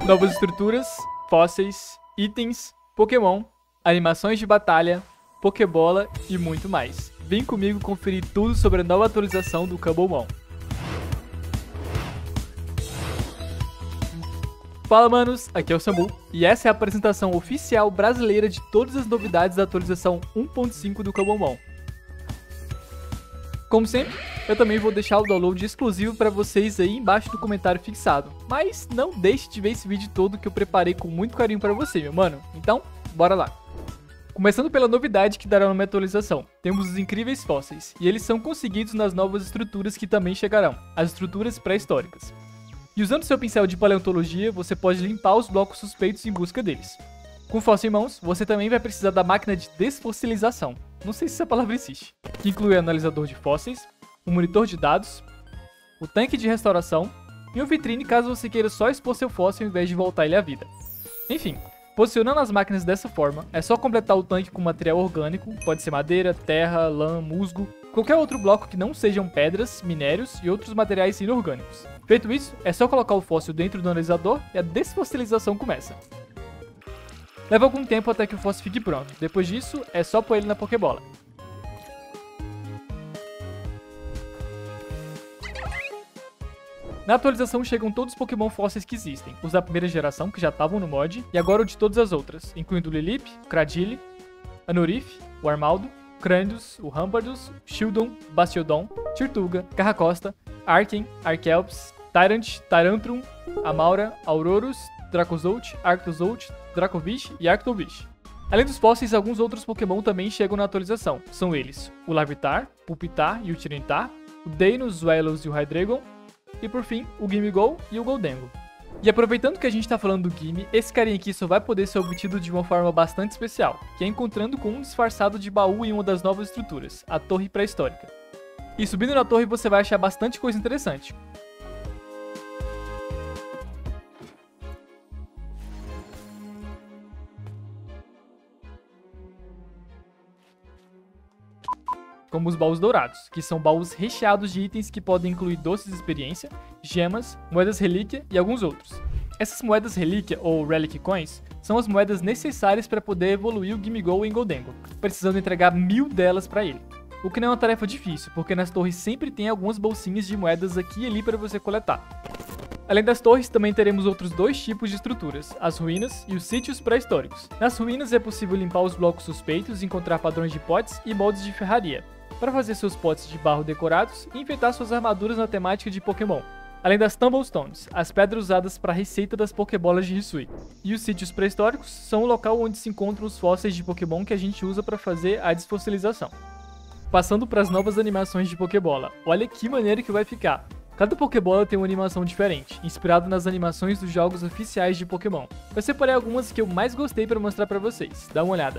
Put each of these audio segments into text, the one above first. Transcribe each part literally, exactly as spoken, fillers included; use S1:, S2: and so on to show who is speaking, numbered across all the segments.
S1: Novas estruturas, fósseis, itens, Pokémon, animações de batalha, Pokébola e muito mais. Vem comigo conferir tudo sobre a nova atualização do Cobblemon. Fala manos, aqui é o Samu e essa é a apresentação oficial brasileira de todas as novidades da atualização um ponto cinco do Cobblemon. Como sempre, eu também vou deixar o download exclusivo para vocês aí embaixo do comentário fixado, mas não deixe de ver esse vídeo todo que eu preparei com muito carinho para você, meu mano. Então, bora lá! Começando pela novidade que dará numa atualização, temos os incríveis fósseis, e eles são conseguidos nas novas estruturas que também chegarão, as estruturas pré-históricas. E usando seu pincel de paleontologia, você pode limpar os blocos suspeitos em busca deles. Com o fóssil em mãos, você também vai precisar da máquina de desfossilização, não sei se essa palavra existe, que inclui o analisador de fósseis, um monitor de dados, o tanque de restauração e uma vitrine caso você queira só expor seu fóssil ao invés de voltar ele à vida. Enfim, posicionando as máquinas dessa forma, é só completar o tanque com material orgânico, pode ser madeira, terra, lã, musgo, qualquer outro bloco que não sejam pedras, minérios e outros materiais inorgânicos. Feito isso, é só colocar o fóssil dentro do analisador e a desfossilização começa. Leva algum tempo até que o fóssil fique pronto, depois disso é só pôr ele na Pokébola. Na atualização chegam todos os Pokémon fósseis que existem, os da primeira geração que já estavam no mod, e agora o de todas as outras, incluindo o Lilip, o Cradily, Anorith, o Armaldo, o Crandus, o Rampardos, o Shieldon, Bastiodon, Tirtuga, Carracosta, Arken, Arkelps, Tyrant, Tyrantrum, Amaura, Aurorus, Dracozolt, Arctozolt, Dracovish e Arctovish. Além dos fósseis, alguns outros Pokémon também chegam na atualização. São eles o Larvitar, Pupitar e o Tyranitar, o Deino, Zweilous e o Hydreigon, e por fim, o Gimmighoul e o Gholdengo. E aproveitando que a gente tá falando do Gimme, esse carinha aqui só vai poder ser obtido de uma forma bastante especial, que é encontrando com um disfarçado de baú em uma das novas estruturas, a Torre Pré-Histórica. E subindo na torre você vai achar bastante coisa interessante. Como os baús dourados, que são baús recheados de itens que podem incluir doces de experiência, gemas, moedas relíquia e alguns outros. Essas moedas relíquia, ou Relic Coins, são as moedas necessárias para poder evoluir o Gimmighoul em Gholdengo, precisando entregar mil delas para ele. O que não é uma tarefa difícil, porque nas torres sempre tem algumas bolsinhas de moedas aqui e ali para você coletar. Além das torres, também teremos outros dois tipos de estruturas, as ruínas e os sítios pré-históricos. Nas ruínas é possível limpar os blocos suspeitos e encontrar padrões de potes e moldes de ferraria, para fazer seus potes de barro decorados e enfeitar suas armaduras na temática de Pokémon. Além das Tumblestones, as pedras usadas para a receita das Pokébolas de Hisui. E os sítios pré-históricos são o local onde se encontram os fósseis de Pokémon que a gente usa para fazer a desfossilização. Passando para as novas animações de Pokébola, olha que maneiro que vai ficar. Cada Pokébola tem uma animação diferente, inspirado nas animações dos jogos oficiais de Pokémon. Eu separei algumas que eu mais gostei para mostrar para vocês, dá uma olhada.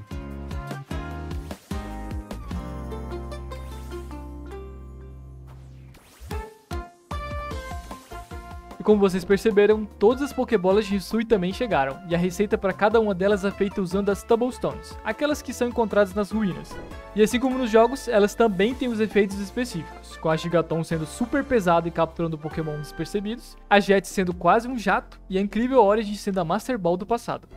S1: Como vocês perceberam, todas as Pokébolas de Hisui também chegaram, e a receita para cada uma delas é feita usando as Tumblestones, aquelas que são encontradas nas ruínas. E assim como nos jogos, elas também têm os efeitos específicos, com a Gigaton sendo super pesada e capturando Pokémon despercebidos, a Jet sendo quase um jato, e a incrível Origin sendo a Master Ball do passado.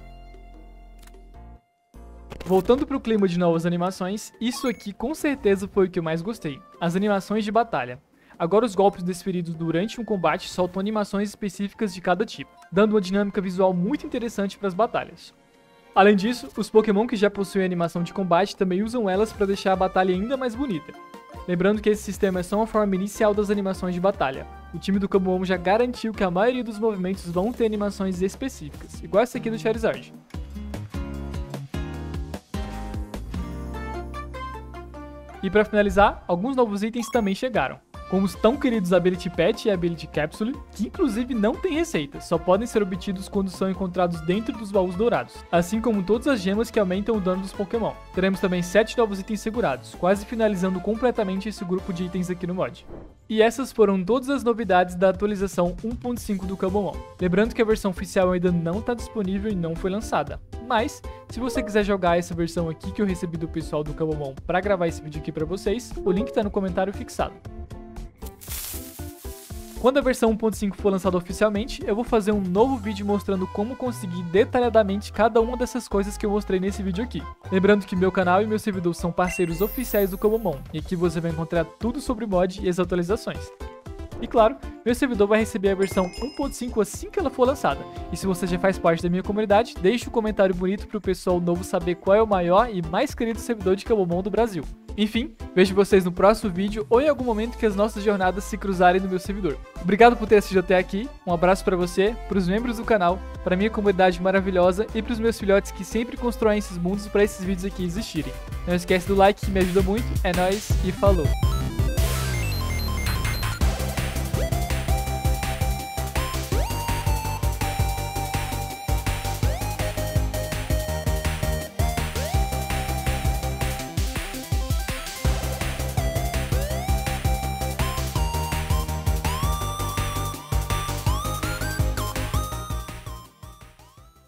S1: Voltando para o clima de novas animações, isso aqui com certeza foi o que eu mais gostei, as animações de batalha. Agora os golpes desferidos durante um combate soltam animações específicas de cada tipo, dando uma dinâmica visual muito interessante para as batalhas. Além disso, os Pokémon que já possuem animação de combate também usam elas para deixar a batalha ainda mais bonita. Lembrando que esse sistema é só uma forma inicial das animações de batalha. O time do Cobblemon já garantiu que a maioria dos movimentos vão ter animações específicas, igual essa aqui do Charizard. E para finalizar, alguns novos itens também chegaram, como os tão queridos Ability Pet e Ability Capsule, que inclusive não tem receita, só podem ser obtidos quando são encontrados dentro dos baús dourados, assim como todas as gemas que aumentam o dano dos Pokémon. Teremos também sete novos itens segurados, quase finalizando completamente esse grupo de itens aqui no mod. E essas foram todas as novidades da atualização um ponto cinco do Cobblemon. Lembrando que a versão oficial ainda não está disponível e não foi lançada, mas se você quiser jogar essa versão aqui que eu recebi do pessoal do Cobblemon para gravar esse vídeo aqui para vocês, o link está no comentário fixado. Quando a versão um ponto cinco for lançada oficialmente, eu vou fazer um novo vídeo mostrando como conseguir detalhadamente cada uma dessas coisas que eu mostrei nesse vídeo aqui. Lembrando que meu canal e meu servidor são parceiros oficiais do Cobomon, e aqui você vai encontrar tudo sobre mod e as atualizações. E claro, meu servidor vai receber a versão um ponto cinco assim que ela for lançada. E se você já faz parte da minha comunidade, deixe um comentário bonito pro pessoal novo saber qual é o maior e mais querido servidor de Cobomon do Brasil. Enfim, vejo vocês no próximo vídeo ou em algum momento que as nossas jornadas se cruzarem no meu servidor. Obrigado por ter assistido até aqui, um abraço pra você, pros membros do canal, pra minha comunidade maravilhosa e pros meus filhotes que sempre constroem esses mundos pra esses vídeos aqui existirem. Não esquece do like que me ajuda muito, é nóis e falou!